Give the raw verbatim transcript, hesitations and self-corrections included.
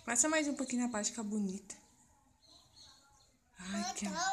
Passa mais um pouquinho na parte, fica bonita. Ai, que...